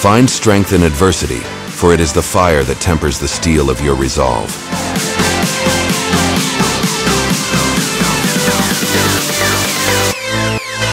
Find strength in adversity, for it is the fire that tempers the steel of your resolve.